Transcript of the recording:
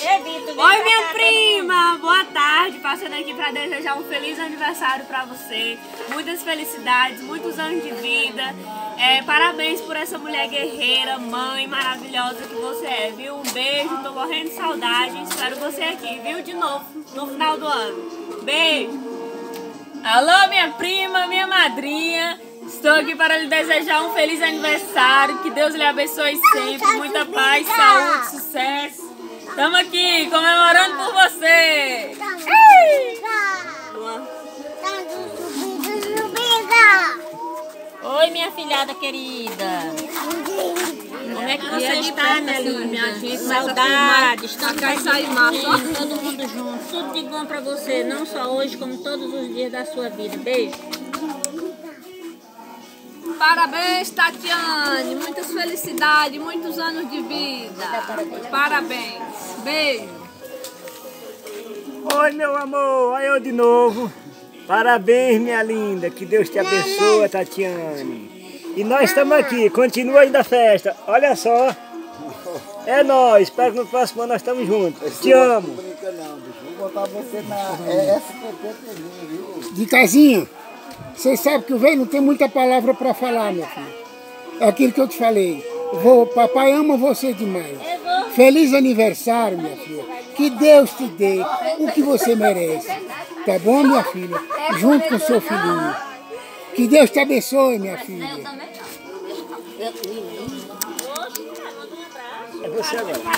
Oi, minha prima! Boa tarde! Passando aqui para desejar um feliz aniversário para você. Muitas felicidades, muitos anos de vida. Parabéns por essa mulher guerreira, mãe maravilhosa que você é, viu? Um beijo, tô morrendo de saudade. Espero você aqui, viu? De novo, no final do ano. Beijo! Alô, minha prima, minha madrinha. Estou aqui para lhe desejar um feliz aniversário. Que Deus lhe abençoe sempre. Muita paz, saúde, sucesso. Estamos aqui comemorando por você. Oi, minha filhada querida. Como é que você está, minha linda? Saudades, estamos aqui, todo mundo junto. Tudo de bom para você, não só hoje, como todos os dias da sua vida. Beijo. Parabéns, Tatiane. Muitas felicidades, muitos anos de vida. Parabéns. Beijo. Oi, meu amor. Olha eu de novo. Parabéns, minha linda. Que Deus te abençoe, Tatiane. E nós estamos aqui. Continua ainda a festa. Olha só. É nóis. Espero que no próximo ano nós estamos juntos. Te amo. Vou botar você na SPP TV, viu? De casinha. Vocês sabem que o velho não tem muita palavra para falar, minha filha. É aquilo que eu te falei. Papai ama você demais. Feliz aniversário, minha filha. Que Deus te dê o que você merece. Tá bom, minha filha? Junto com o seu filhinho. Que Deus te abençoe, minha filha. É você agora.